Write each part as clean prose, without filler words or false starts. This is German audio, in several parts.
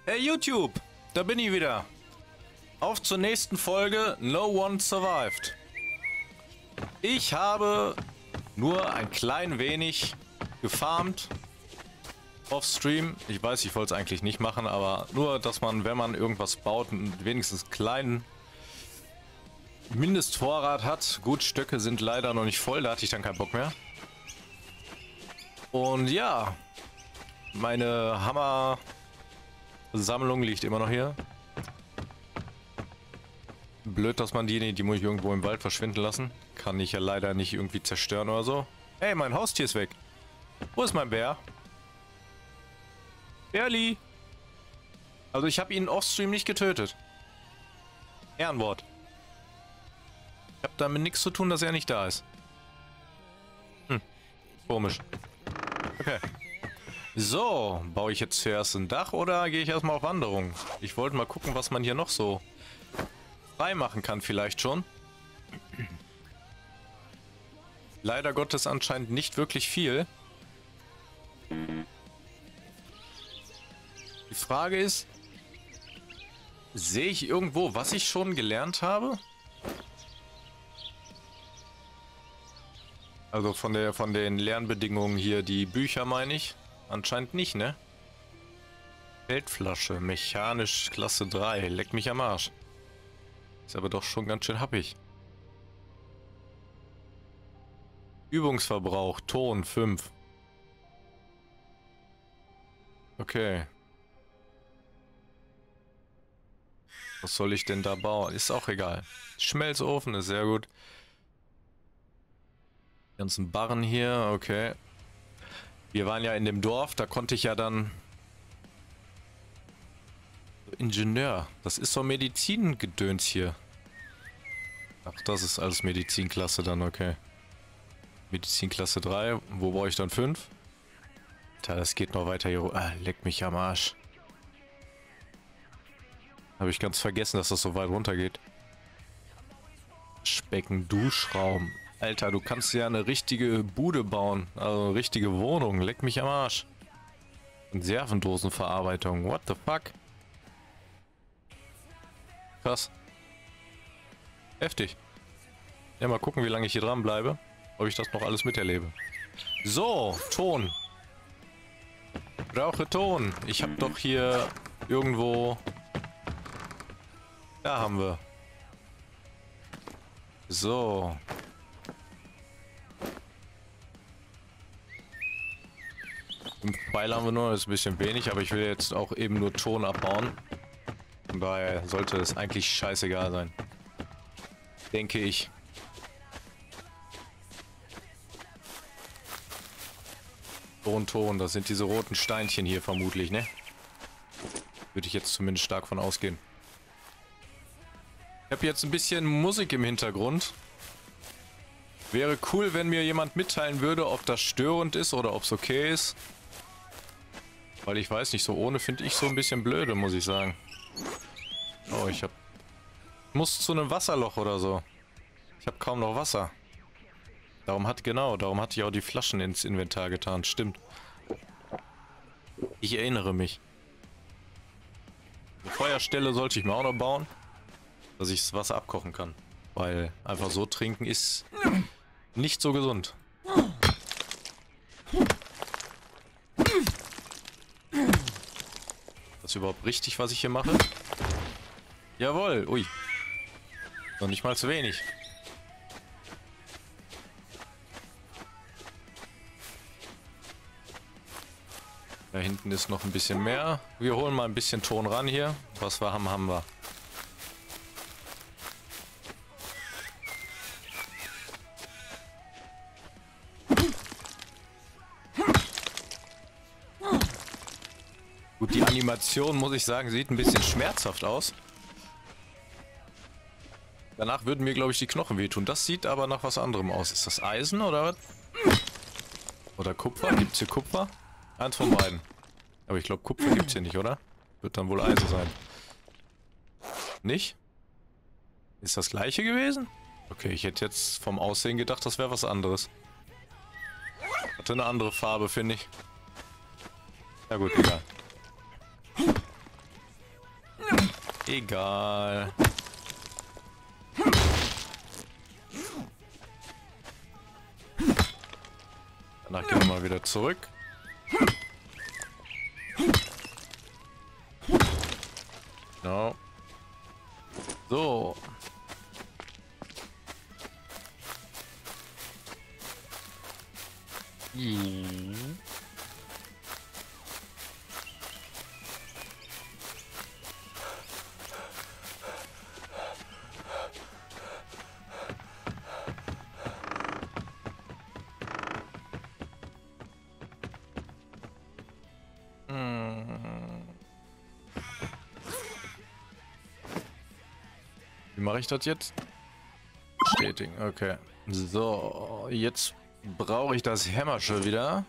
Hey YouTube, da bin ich wieder. Auf zur nächsten Folge No One Survived. Ich habe nur ein klein wenig gefarmt auf Stream. Ich weiß, ich wollte es eigentlich nicht machen, aber nur, dass man, wenn man irgendwas baut, wenigstens einen kleinen Mindestvorrat hat. Gut, Stöcke sind leider noch nicht voll, da hatte ich dann keinen Bock mehr. Und ja, meine Hammer-Sammlung liegt immer noch hier. Blöd, dass man die muss ich irgendwo im Wald verschwinden lassen. Kann ich ja leider nicht irgendwie zerstören oder so. Hey, mein Haustier ist weg. Wo ist mein Bär? Bärli! Also ich habe ihn offstream nicht getötet. Ehrenwort. Ich habe damit nichts zu tun, dass er nicht da ist. Komisch. Okay. So, baue ich jetzt zuerst ein Dach oder gehe ich erstmal auf Wanderung? Ich wollte mal gucken, was man hier noch so frei machen kann vielleicht schon. Leider Gottes anscheinend nicht wirklich viel. Die Frage ist, sehe ich irgendwo, was ich schon gelernt habe? Also von den Lernbedingungen hier, die Bücher meine ich. Anscheinend nicht, ne? Feldflasche, mechanisch Klasse 3, leck mich am Arsch. Ist aber doch schon ganz schön happig. Übungsverbrauch, Ton 5. Okay. Was soll ich denn da bauen? Ist auch egal. Schmelzofen ist sehr gut. Die ganzen Barren hier, okay. Wir waren ja in dem Dorf, da konnte ich ja dann... Ingenieur, das ist so Medizingedöns hier. Ach, das ist alles Medizinklasse dann, okay. Medizinklasse 3, wo brauche ich dann 5? Alter, das geht noch weiter hier. Ah, leck mich am Arsch. Habe ich ganz vergessen, dass das so weit runter geht. Specken, Duschraum. Alter, du kannst ja eine richtige Bude bauen. Also eine richtige Wohnung. Leck mich am Arsch. Konservendosenverarbeitung. What the fuck? Krass. Heftig. Ja, mal gucken, wie lange ich hier dran bleibe. Ob ich das noch alles miterlebe. So, Ton. Brauche Ton. Ich habe doch hier irgendwo... Da haben wir. So. Fünf Pfeile haben wir nur, das ist ein bisschen wenig, aber ich will jetzt auch eben nur Ton abbauen. Von daher sollte es eigentlich scheißegal sein. Denke ich. Ton, das sind diese roten Steinchen hier vermutlich, ne? Würde ich jetzt zumindest stark von ausgehen. Ich habe jetzt ein bisschen Musik im Hintergrund. Wäre cool, wenn mir jemand mitteilen würde, ob das störend ist oder ob es okay ist. Weil ich weiß nicht, so ohne finde ich so ein bisschen blöde, muss ich sagen. Oh, muss zu einem Wasserloch oder so. Ich habe kaum noch Wasser. Darum hatte ich auch die Flaschen ins Inventar getan. Stimmt. Ich erinnere mich. Eine Feuerstelle sollte ich mir auch noch bauen, dass ich das Wasser abkochen kann. Weil einfach so trinken ist nicht so gesund. Ist das überhaupt richtig, was ich hier mache? Jawohl, ui. Noch nicht mal zu wenig. Da hinten ist noch ein bisschen mehr. Wir holen mal ein bisschen Ton ran hier. Was wir haben, haben wir. Gut, die Animation, muss ich sagen, sieht ein bisschen schmerzhaft aus. Danach würden mir, glaube ich, die Knochen wehtun. Das sieht aber nach was anderem aus. Ist das Eisen oder was? Oder Kupfer? Gibt es hier Kupfer? Eins von beiden. Aber ich glaube, Kupfer gibt es hier nicht, oder? Wird dann wohl Eisen sein. Nicht? Ist das gleiche gewesen? Okay, ich hätte jetzt vom Aussehen gedacht, das wäre was anderes. Hatte eine andere Farbe, finde ich. Ja gut, egal. Egal. Danach gehen wir mal wieder zurück. Genau. So. Wie mache ich das jetzt? Bestätigen, okay. So, jetzt brauche ich das Hämmerchen wieder.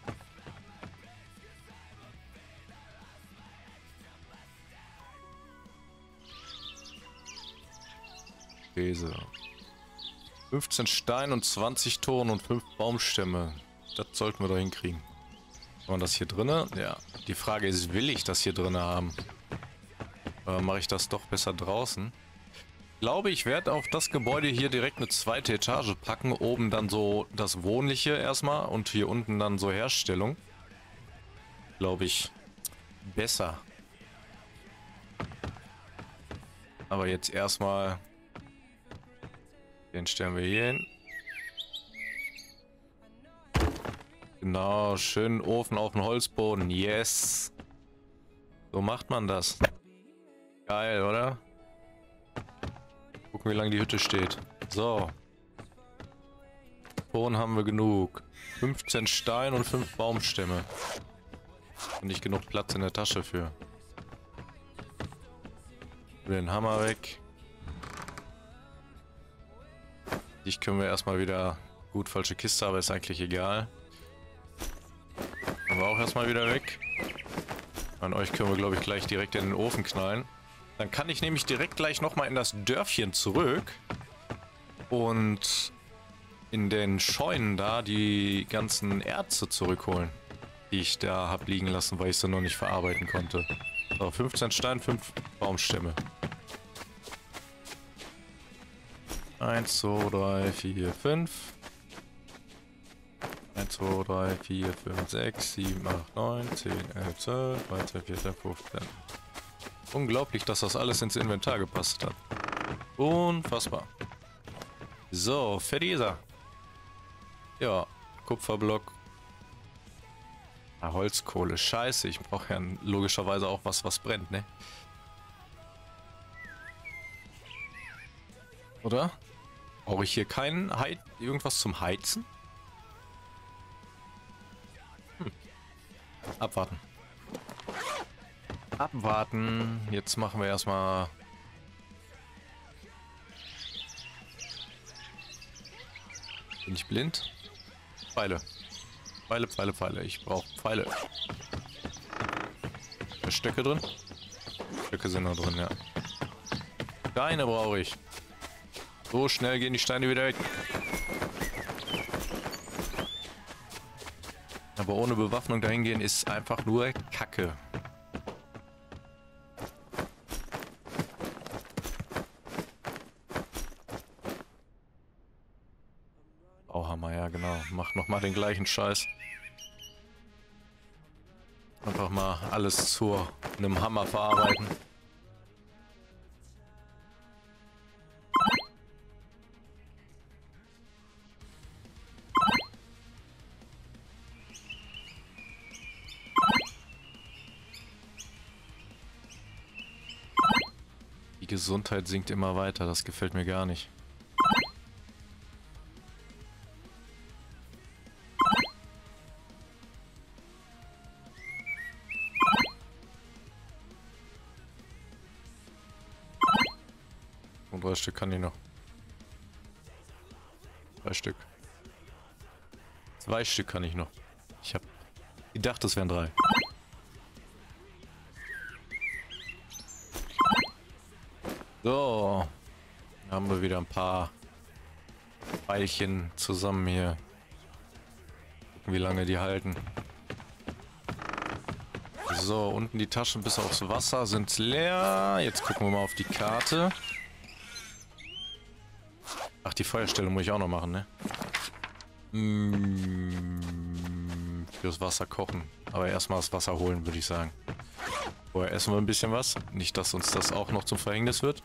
Käse. 15 Stein und 20 Ton und 5 Baumstämme. Das sollten wir doch hinkriegen. Haben wir das hier drinne? Ja. Die Frage ist, will ich das hier drinne haben? Oder mache ich das doch besser draußen? Ich glaube, ich werde auf das Gebäude hier direkt eine zweite Etage packen. Oben dann so das Wohnliche erstmal und hier unten dann so Herstellung. Glaube ich, besser. Aber jetzt erstmal den stellen wir hier hin. Genau, schönen Ofen auf den Holzboden. Yes. So macht man das. Geil, oder? Gucken, wie lange die Hütte steht. So. Ton haben wir genug. 15 Stein und 5 Baumstämme. Und nicht genug Platz in der Tasche für. Den Hammer weg. Dich können wir erstmal wieder... Gut, falsche Kiste, aber ist eigentlich egal. Haben wir auch erstmal wieder weg. An euch können wir, glaube ich, gleich direkt in den Ofen knallen. Dann kann ich nämlich direkt gleich nochmal in das Dörfchen zurück. Und in den Scheunen da die ganzen Erze zurückholen. Die ich da habe liegen lassen, weil ich sie noch nicht verarbeiten konnte. So, 15 Stein, 5 Baumstämme. 1, 2, 3, 4, 5. 1, 2, 3, 4, 5, 6, 7, 8, 9, 10, 11, 12, 13, 14, 15. Unglaublich, dass das alles ins Inventar gepasst hat. Unfassbar. So, fertig ist er. Ja, Kupferblock. Ah, Holzkohle. Scheiße, ich brauche ja logischerweise auch was brennt, ne? Oder? Brauche ich hier keinen irgendwas zum Heizen? Abwarten. Abwarten. Jetzt machen wir erstmal... Bin ich blind? Pfeile. Pfeile, Pfeile, Pfeile. Ich brauche Pfeile. Da Stöcke drin? Stöcke sind noch drin, ja. Steine brauche ich. So schnell gehen die Steine wieder weg. Aber ohne Bewaffnung dahin gehen ist einfach nur Kacke. Bauhammer, ja genau. Mach nochmal den gleichen Scheiß. Einfach mal alles zu einem Hammer verarbeiten. Die Gesundheit sinkt immer weiter, das gefällt mir gar nicht. Und 3 Stück kann ich noch. 3 Stück. 2 Stück kann ich noch. Ich habe gedacht, es wären 3. So, haben wir wieder ein paar Pfeilchen zusammen hier. Gucken, wie lange die halten. So, unten die Taschen bis aufs Wasser sind leer. Jetzt gucken wir mal auf die Karte. Ach, die Feuerstelle muss ich auch noch machen, ne? Fürs Wasser kochen. Aber erstmal das Wasser holen, würde ich sagen. Vorher essen wir ein bisschen was. Nicht, dass uns das auch noch zum Verhängnis wird.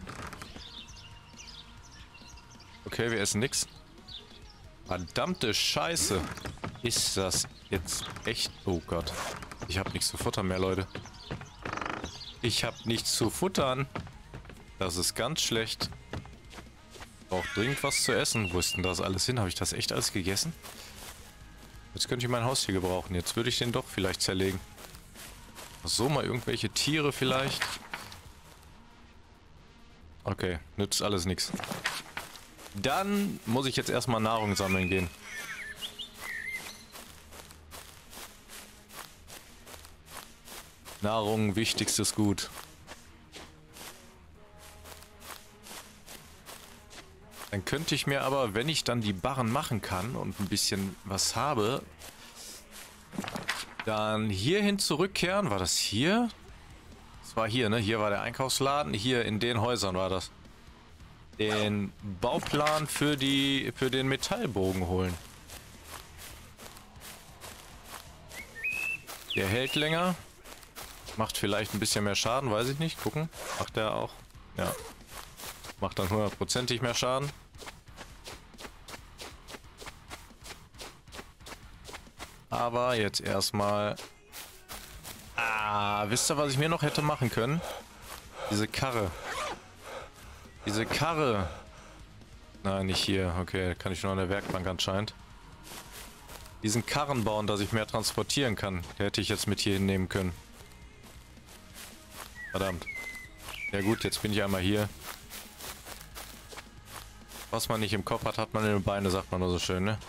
Okay, wir essen nichts. Verdammte Scheiße. Ist das jetzt echt... Oh Gott. Ich habe nichts zu futtern mehr, Leute. Ich habe nichts zu futtern. Das ist ganz schlecht. Braucht dringend was zu essen. Wo ist denn das alles hin? Habe ich das echt alles gegessen? Jetzt könnte ich mein Haustier gebrauchen. Jetzt würde ich den doch vielleicht zerlegen. So, mal irgendwelche Tiere vielleicht. Okay, nützt alles nichts. Dann muss ich jetzt erstmal Nahrung sammeln gehen. Nahrung, wichtigstes Gut. Dann könnte ich mir aber, wenn ich dann die Barren machen kann und ein bisschen was habe, dann hierhin zurückkehren. War das hier? Das war hier, ne? Hier war der Einkaufsladen. Hier in den Häusern war das. Den Bauplan für den Metallbogen holen. Der hält länger. Macht vielleicht ein bisschen mehr Schaden, weiß ich nicht. Gucken. Macht der auch? Ja. Macht dann 100%ig mehr Schaden. Aber jetzt erstmal... Ah, wisst ihr, was ich mir noch hätte machen können? Diese Karre. Diese Karre. Nein, nicht hier. Okay, kann ich nur an der Werkbank anscheinend. Diesen Karren bauen, dass ich mehr transportieren kann. Der hätte ich jetzt mit hier hinnehmen können. Verdammt. Ja gut, jetzt bin ich einmal hier. Was man nicht im Kopf hat, hat man in den Beinen, sagt man nur so schön, ne?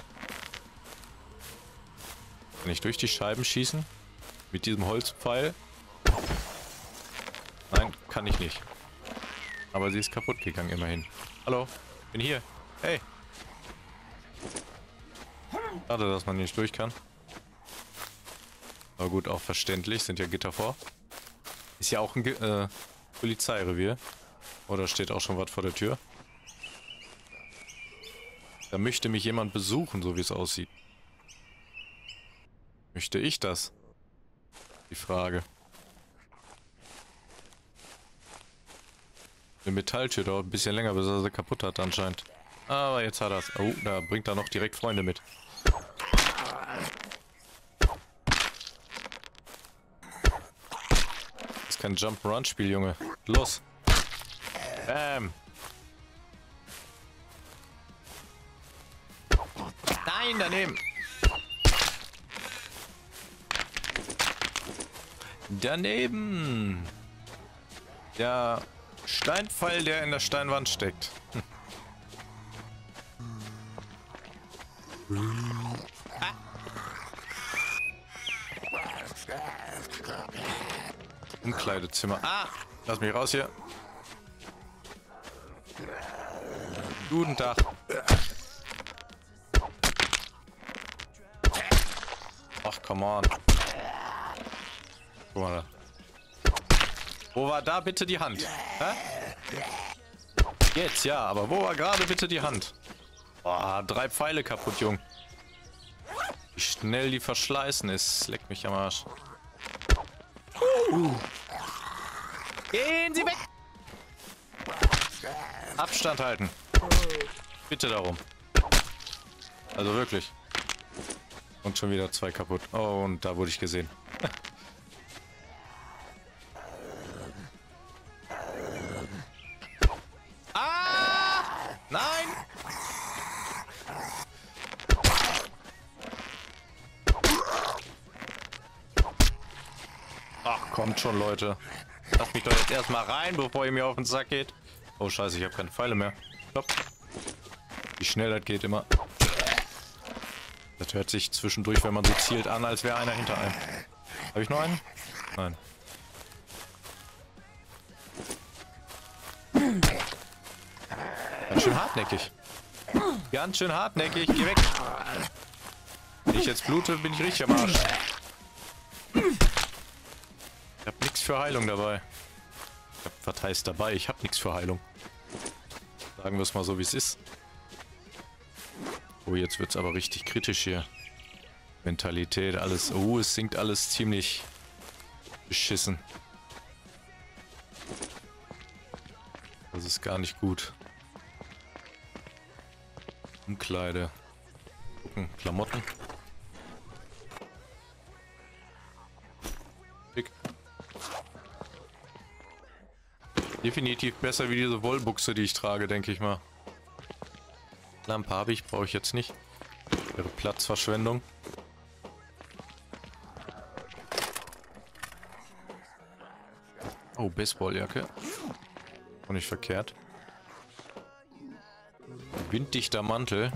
Kann ich durch die Scheiben schießen? Mit diesem Holzpfeil? Nein, kann ich nicht. Aber sie ist kaputt gegangen, immerhin. Hallo, bin hier. Hey. Schade, dass man nicht durch kann. Aber gut, auch verständlich, sind ja Gitter vor. Ist ja auch ein Polizeirevier. Oder steht auch schon was vor der Tür? Da möchte mich jemand besuchen, so wie es aussieht. Möchte ich das? Die Frage. Eine Metalltür dauert ein bisschen länger, bis er sie kaputt hat anscheinend. Aber jetzt hat er es. Oh, da bringt er noch direkt Freunde mit. Das ist kein Jump-Run-Spiel, Junge. Los. Bam. Nein, daneben. Daneben. Der Steinpfeil, der in der Steinwand steckt. Ah. Umkleidezimmer. Ah, lass mich raus hier. Guten Tag. Ach, come on. Guck mal da. Wo war da bitte die Hand? Hä? Jetzt, ja, aber wo war gerade bitte die Hand? Boah, 3 Pfeile kaputt, Jung. Wie schnell die verschleißen ist. Leck mich am Arsch. Gehen Sie weg! Abstand halten. Bitte darum. Also wirklich. Und schon wieder 2 kaputt. Oh, und da wurde ich gesehen. Ah! Nein! Ach, kommt schon, Leute. Lasst mich doch jetzt erstmal rein, bevor ihr mir auf den Sack geht. Oh, scheiße, ich habe keine Pfeile mehr. Stopp. Wie schnell das geht immer. Das hört sich zwischendurch, wenn man so zielt, an, als wäre einer hinter einem. Habe ich noch einen? Nein. Ganz schön hartnäckig. Ganz schön hartnäckig. Geh weg. Wenn ich jetzt blute, bin ich richtig am Arsch. Ich hab nichts für Heilung dabei. Was heißt dabei? Ich hab nichts für Heilung. Sagen wir es mal so, wie es ist. Oh, jetzt wird's aber richtig kritisch hier. Mentalität, alles. Oh, es sinkt alles ziemlich beschissen. Das ist gar nicht gut. Umkleide. Gucken, Klamotten. Schick. Definitiv besser wie diese Wollbuchse, die ich trage, denke ich mal. Lampe habe ich, brauche ich jetzt nicht. Wäre Platzverschwendung. Oh, Baseballjacke. Auch nicht verkehrt. Winddichter Mantel.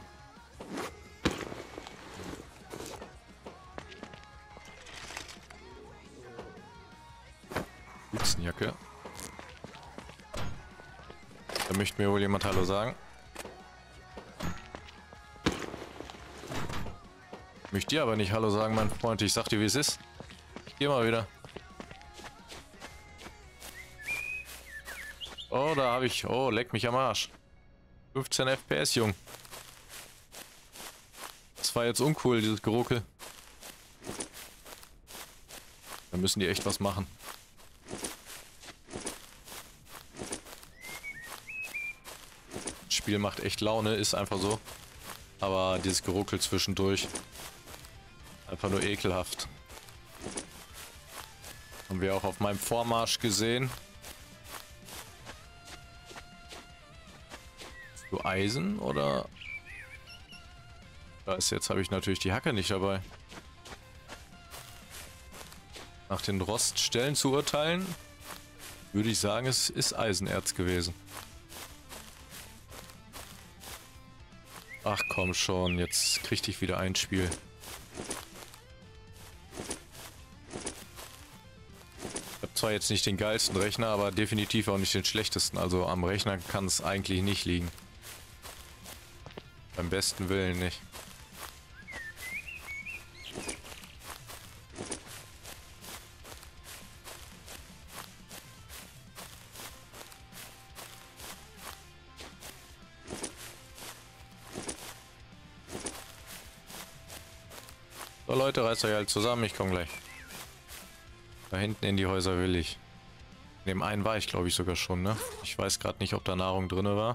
Mützenjacke. Da möchte mir wohl jemand Hallo sagen. Möchte dir aber nicht Hallo sagen, mein Freund. Ich sag dir, wie es ist. Ich geh mal wieder. Oh, da habe ich... Oh, leck mich am Arsch. 15 FPS, Jung. Das war jetzt uncool, dieses Geruckel. Da müssen die echt was machen. Das Spiel macht echt Laune, ist einfach so. Aber dieses Geruckel zwischendurch... Einfach nur ekelhaft. Haben wir auch auf meinem Vormarsch gesehen. Du Eisen oder? Da ist jetzt habe ich natürlich die Hacke nicht dabei. Nach den Roststellen zu urteilen, würde ich sagen, es ist Eisenerz gewesen. Ach komm schon, jetzt krieg ich wieder ein Spiel. Ich habe zwar jetzt nicht den geilsten Rechner, aber definitiv auch nicht den schlechtesten. Also am Rechner kann es eigentlich nicht liegen. Beim besten Willen nicht. So Leute, reißt euch halt zusammen, ich komme gleich. Da hinten in die Häuser will ich. In dem einen war ich, glaube ich, sogar schon, ne? Ich weiß gerade nicht, ob da Nahrung drin war.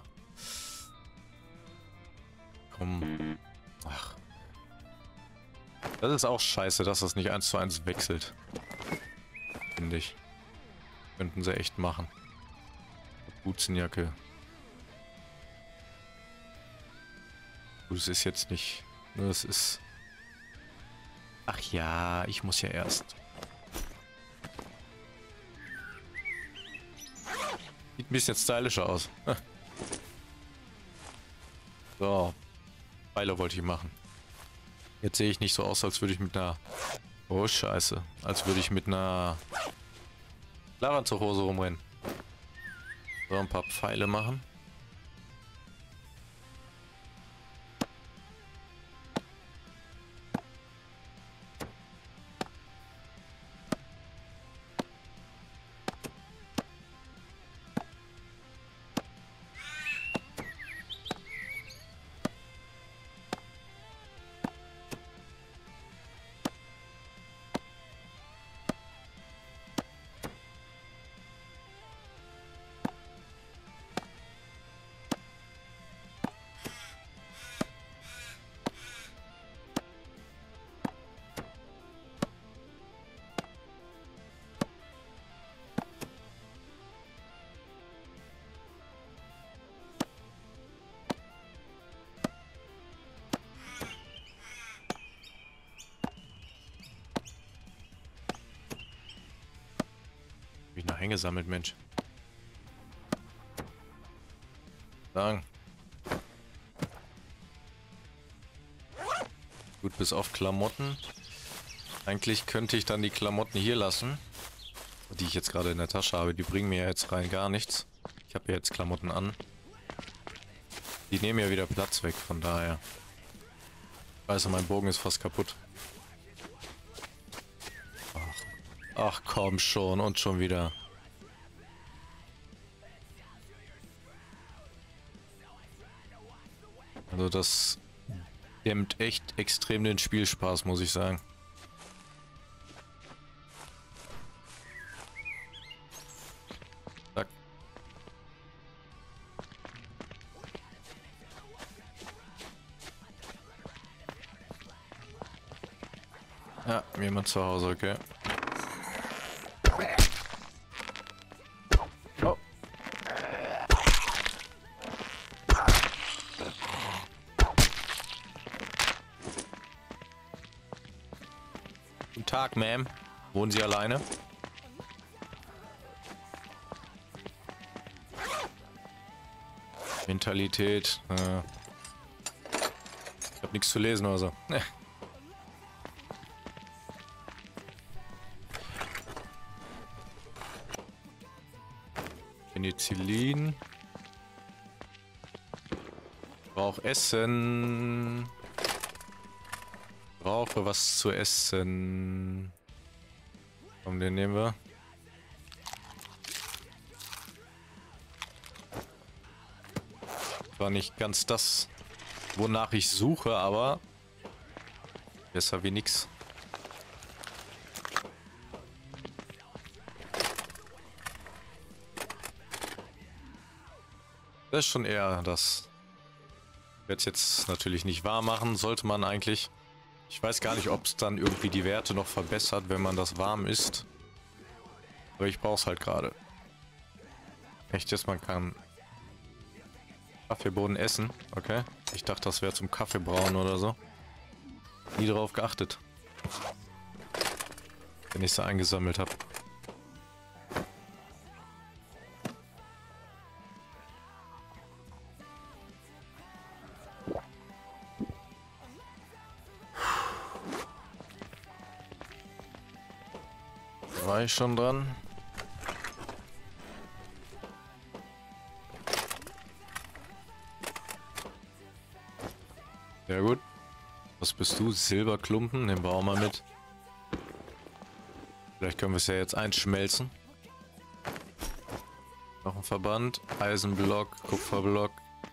Komm. Ach. Das ist auch scheiße, dass das nicht 1:1 wechselt. Finde ich. Könnten sie echt machen. Kapuzenjacke. Gut, es ist jetzt nicht... Nur es ist... Ach ja, ich muss ja erst... Sieht ein bisschen stylischer aus. So. Pfeile wollte ich machen. Jetzt sehe ich nicht so aus, als würde ich mit einer... Oh, scheiße. Als würde ich mit einer... Lavanzerhose rumrennen. So, ein paar Pfeile machen. Hab ich noch eingesammelt, Mensch. Sagen. Gut, bis auf Klamotten. Eigentlich könnte ich dann die Klamotten hier lassen, die ich jetzt gerade in der Tasche habe. Die bringen mir ja jetzt rein gar nichts. Ich habe ja jetzt Klamotten an. Die nehmen ja wieder Platz weg, von daher. Ich weiß, mein Bogen ist fast kaputt. Ach. Ach komm schon, und schon wieder. Also das dämmt echt extrem den Spielspaß, muss ich sagen. Zack. Ja, jemand zu Hause, okay. Oh. Guten Tag, Ma'am. Wohnen Sie alleine? Mentalität. Ich hab nichts zu lesen oder so. Penicillin. Brauch Essen. Brauche was zu essen. Komm, den nehmen wir. War nicht ganz das, wonach ich suche, aber besser wie nix. Das ist schon eher das. Ich werde es jetzt natürlich nicht wahr machen, sollte man eigentlich. Ich weiß gar nicht, ob es dann irgendwie die Werte noch verbessert, wenn man das warm isst. Aber ich brauche es halt gerade. Echt jetzt, man kann Kaffeebohnen essen. Okay. Ich dachte, das wäre zum Kaffeebrauen oder so. Nie darauf geachtet. Wenn ich sie eingesammelt habe. War ich schon dran? Sehr gut. Was bist du? Silberklumpen? Den bauen wir mit. Vielleicht können wir es ja jetzt einschmelzen. Noch ein Verband. Eisenblock, Kupferblock.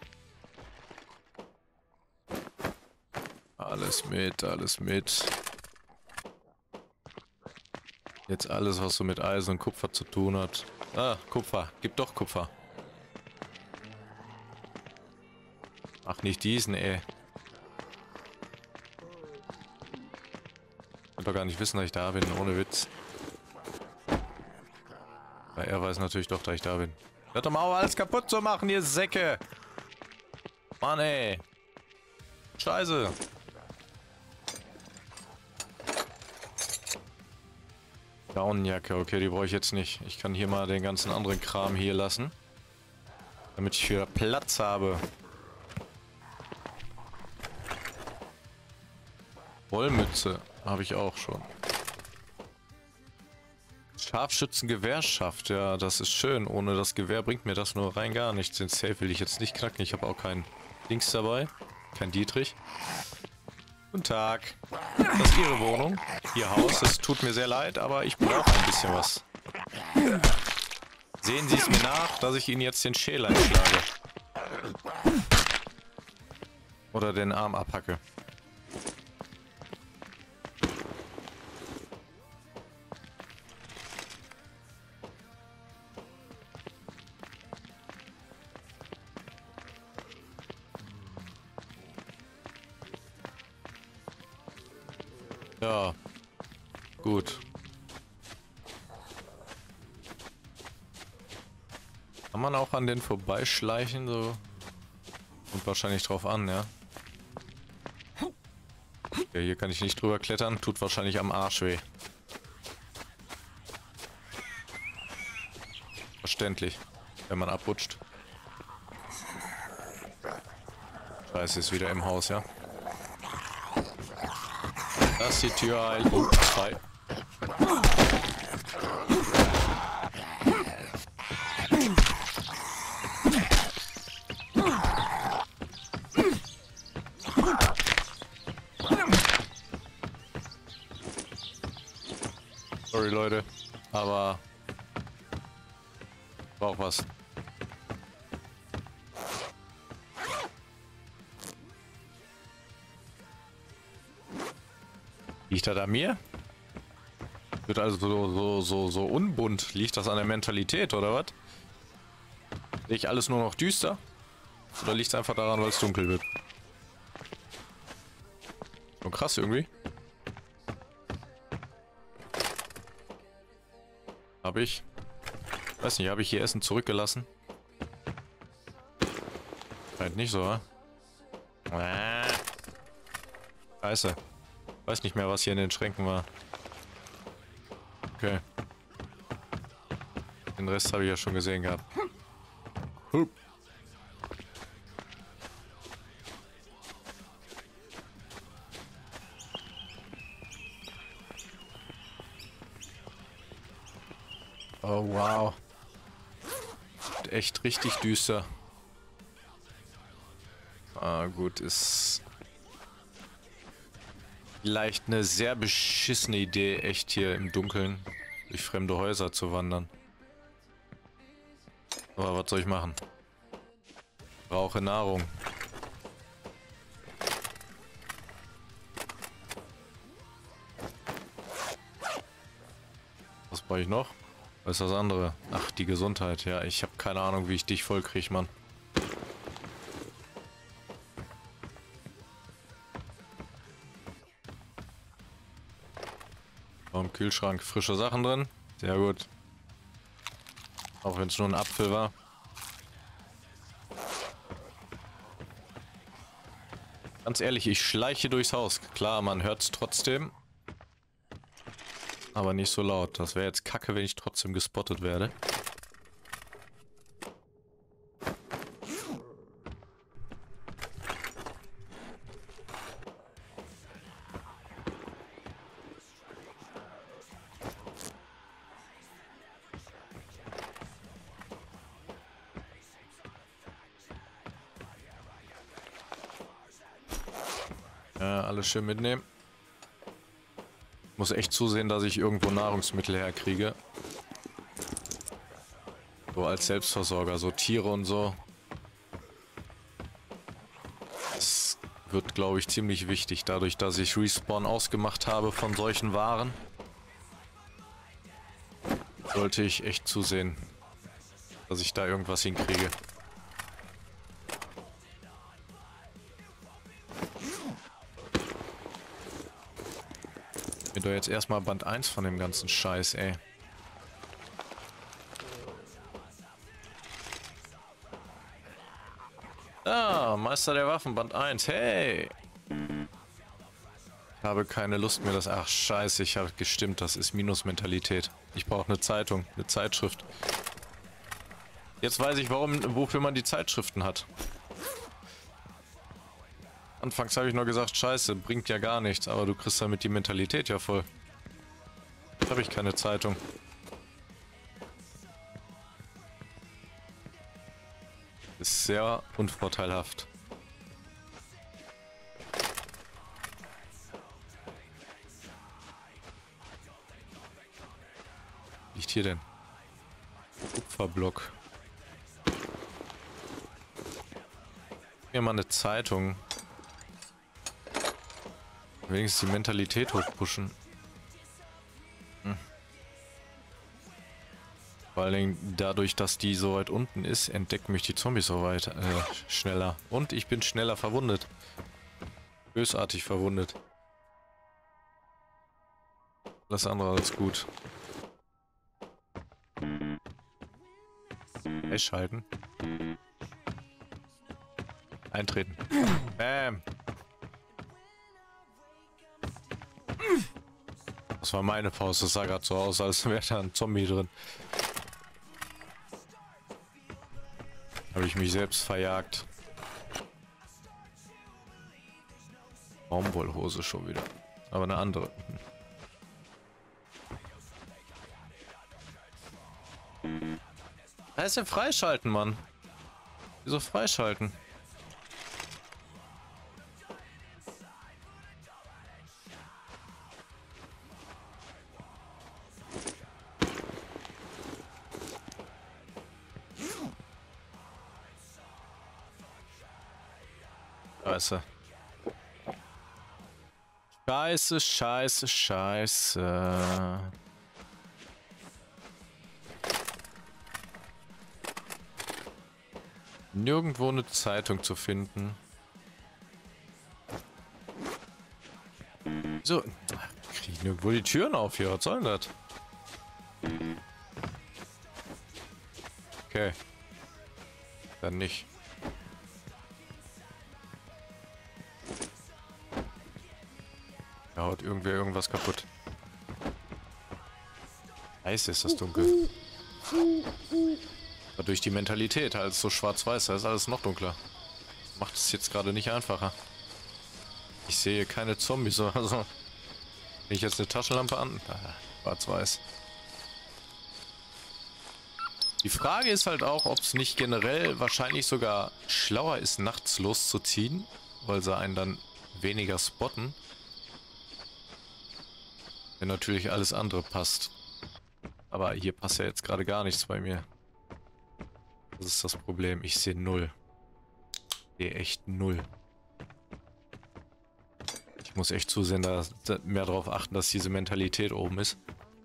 Alles mit, alles mit. Jetzt alles, was so mit Eisen und Kupfer zu tun hat. Ah, Kupfer. Gib doch Kupfer. Ach, nicht diesen, ey. Ich kann doch gar nicht wissen, dass ich da bin, ohne Witz. Weil er weiß natürlich doch, dass ich da bin. Hört doch mal auf, alles kaputt zu machen, ihr Säcke! Mann, ey. Scheiße. Daunenjacke, okay, die brauche ich jetzt nicht. Ich kann hier mal den ganzen anderen Kram hier lassen. Damit ich wieder Platz habe. Wollmütze habe ich auch schon. Scharfschützengewehrschaft, ja, das ist schön. Ohne das Gewehr bringt mir das nur rein gar nichts. Den Safe will ich jetzt nicht knacken. Ich habe auch keinen Dings dabei. Kein Dietrich. Guten Tag. Das ist Ihre Wohnung. Ihr Haus. Es tut mir sehr leid, aber ich brauche ein bisschen was. Sehen Sie es mir nach, dass ich Ihnen jetzt den Schäler einschlage. Oder den Arm abhacke. Ja, gut. Kann man auch an den vorbeischleichen, so? Kommt wahrscheinlich drauf an, ja. Ja, hier kann ich nicht drüber klettern, tut wahrscheinlich am Arsch weh. Verständlich, wenn man abrutscht. Scheiße, ist wieder im Haus, ja. Das ist die Tür ein. Oh, frei. Sorry, Leute. aber braucht was. Liegt das an mir? Wird also so unbunt. Liegt das an der Mentalität oder was? Sehe ich alles nur noch düster? Oder liegt es einfach daran, weil es dunkel wird? So krass irgendwie. Weiß nicht, habe ich hier Essen zurückgelassen? Scheint nicht so, wa? Scheiße. Weiß nicht mehr, was hier in den Schränken war. Okay. Den Rest habe ich ja schon gesehen gehabt. Hup. Oh wow. Echt richtig düster. Ah gut, ist vielleicht eine sehr beschissene Idee, echt hier im Dunkeln durch fremde Häuser zu wandern. Aber was soll ich machen? Brauche Nahrung. Was brauche ich noch? Was ist das andere? Ach, die Gesundheit. Ja, ich habe keine Ahnung, wie ich dich voll kriege, Mann. Im Kühlschrank frische Sachen drin. Sehr gut. Auch wenn es nur ein Apfel war. Ganz ehrlich, ich schleiche durchs Haus. Klar, man hört es trotzdem. Aber nicht so laut. Das wäre jetzt kacke, wenn ich trotzdem gespottet werde. Ja, alles schön mitnehmen. Muss echt zusehen, dass ich irgendwo Nahrungsmittel herkriege. So als Selbstversorger, so Tiere und so. Das wird, glaube ich, ziemlich wichtig, dadurch, dass ich Respawn ausgemacht habe von solchen Waren. Sollte ich echt zusehen, dass ich da irgendwas hinkriege. Mir doch jetzt erstmal Band 1 von dem ganzen Scheiß, ey. Ah, Meister der Waffen, Band 1, hey! Ich habe keine Lust mehr, das... Ach, scheiße, ich habe gestimmt, das ist Minusmentalität. Ich brauche eine Zeitung, eine Zeitschrift. Jetzt weiß ich, wofür man die Zeitschriften hat. Anfangs habe ich nur gesagt, scheiße, bringt ja gar nichts, aber du kriegst damit die Mentalität ja voll. Jetzt habe ich keine Zeitung. Ist sehr unvorteilhaft. Was liegt hier denn? Kupferblock. Hier mal eine Zeitung. Wenigstens die Mentalität hochpushen. Vor allen Dingen dadurch, dass die so weit unten ist, entdecken mich die Zombies so weit schneller. Und ich bin schneller verwundet. Bösartig verwundet. Alles andere als gut. Einschalten. Eintreten. Bam. Das war meine Faust. Das sah gerade so aus, als wäre da ein Zombie drin. Habe ich mich selbst verjagt. Baumwollhose schon wieder. Aber eine andere. Was ist denn freischalten, Mann? Wieso freischalten? Scheiße. Scheiße, scheiße, scheiße. Nirgendwo eine Zeitung zu finden. So, kriege ich nirgendwo die Türen auf hier. Was soll denn das? Okay. Dann nicht. Da haut irgendwer irgendwas kaputt. Scheiße, ist das dunkel. Aber durch die Mentalität, halt so schwarz-weiß, da ist alles noch dunkler. Macht es jetzt gerade nicht einfacher. Ich sehe keine Zombies, also... Wenn ich jetzt eine Taschenlampe an... Schwarz-weiß. Die Frage ist halt auch, ob es nicht generell wahrscheinlich sogar schlauer ist, nachts loszuziehen, weil sie einen dann weniger spotten. Wenn natürlich alles andere passt. Aber hier passt ja jetzt gerade gar nichts bei mir. Das ist das Problem. Ich sehe null. Ich sehe echt null. Ich muss echt zusehen, da mehr darauf achten, dass diese Mentalität oben ist.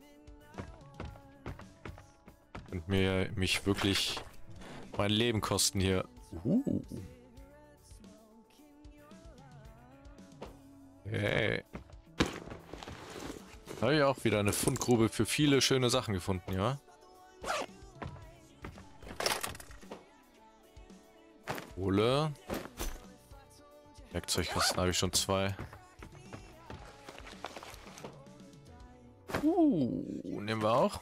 Und mich wirklich mein Leben kosten hier. Hey. Habe ich auch wieder eine Fundgrube für viele schöne Sachen gefunden, ja? Kohle. Werkzeugkasten habe ich schon 2. Nehmen wir auch.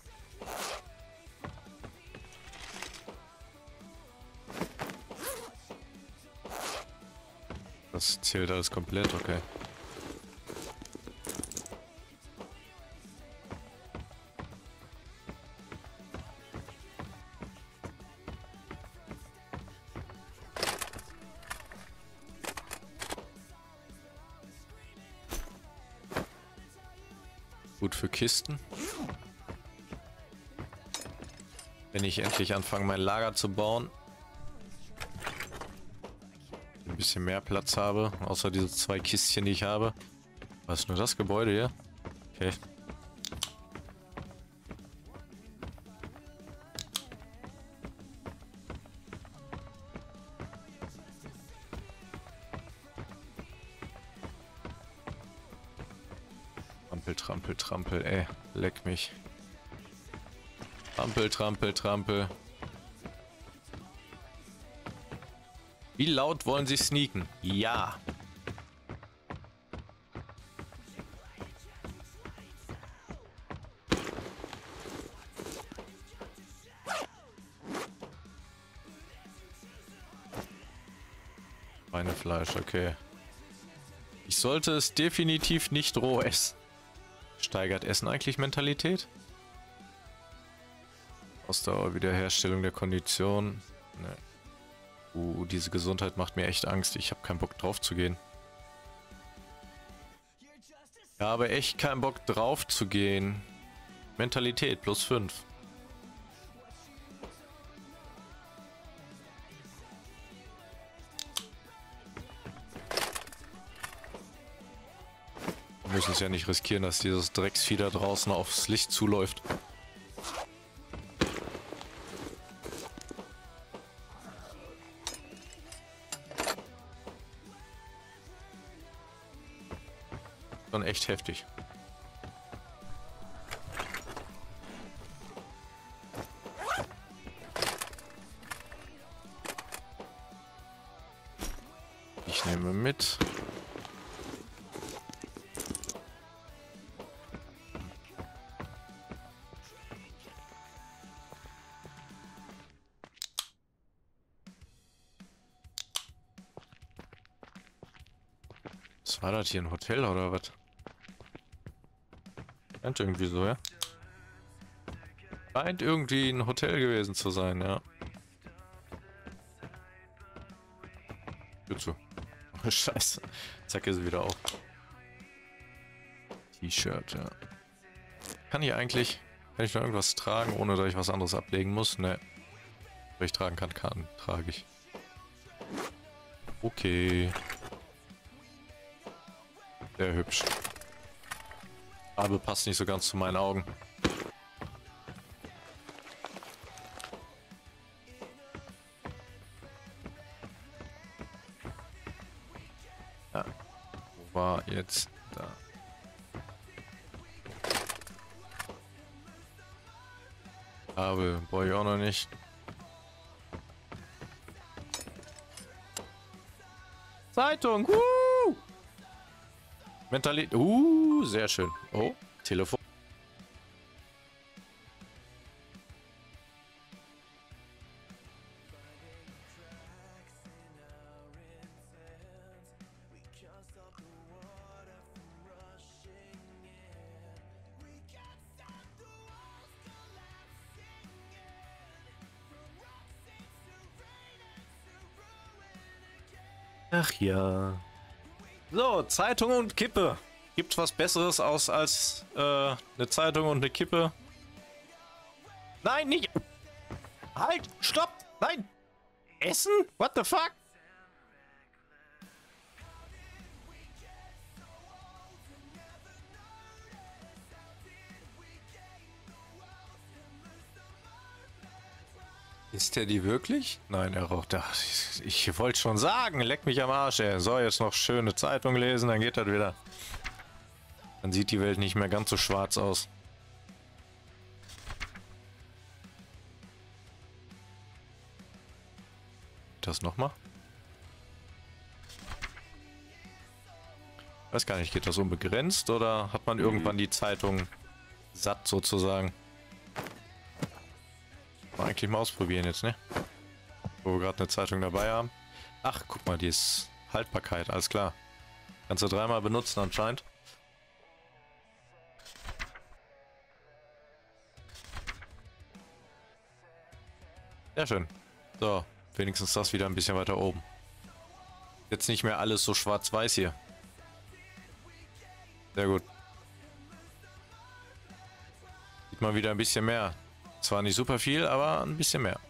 Das zählt alles komplett, okay. Gut für Kisten. Wenn ich endlich anfange, mein Lager zu bauen. Ein bisschen mehr Platz habe, außer diese 2 Kistchen, die ich habe. Was ist nur das Gebäude hier? Okay. Trampel, trampel, trampel, ey. Leck mich. Trampel, trampel, trampel. Wie laut wollen Sie sneaken? Ja. Schweinefleisch, okay. Ich sollte es definitiv nicht roh essen. Steigert Essen eigentlich Mentalität? Ausdauer, Wiederherstellung der Kondition. Ne. Diese Gesundheit macht mir echt Angst. Ich habe keinen Bock drauf zu gehen. Ich habe echt keinen Bock drauf zu gehen. Mentalität plus 5. Wir müssen es ja nicht riskieren, dass dieses Drecksvieh da draußen aufs Licht zuläuft. Schon echt heftig. Ich nehme mit. Was war das hier, ein Hotel oder was? Scheint irgendwie so, ja? Scheint irgendwie ein Hotel gewesen zu sein, ja. Tür zu. Oh, Scheiße. Zack, ist sie wieder auf. T-Shirt, ja. Kann ich noch irgendwas tragen, ohne dass ich was anderes ablegen muss? Ne. Was ich tragen kann, trage ich. Okay. Sehr hübsch. Aber passt nicht so ganz zu meinen Augen. Ja. Wo war jetzt da? Farbe brauche ich auch noch nicht. Zeitung. Mentalität. Sehr schön. Oh, Telefon. Ach ja. So, Zeitung und Kippe. Gibt's was Besseres aus als eine Zeitung und eine Kippe? Nein, nicht. Halt, stopp. Nein. Essen? What the fuck? Ist der die wirklich? Nein, er raucht da. Ich wollte schon sagen, leck mich am Arsch, ey. So, jetzt noch schöne Zeitung lesen, dann geht das wieder. Dann sieht die Welt nicht mehr ganz so schwarz aus. Das nochmal? Weiß gar nicht, geht das unbegrenzt oder hat man irgendwann die Zeitung satt sozusagen? Mal eigentlich mal ausprobieren jetzt, ne? Wo wir gerade eine Zeitung dabei haben. Ach, guck mal, die ist Haltbarkeit, alles klar. Kannst du dreimal benutzen anscheinend. Sehr schön. So, wenigstens das wieder ein bisschen weiter oben. Jetzt nicht mehr alles so schwarz-weiß hier. Sehr gut. Sieht man wieder ein bisschen mehr. Zwar nicht super viel, aber ein bisschen mehr.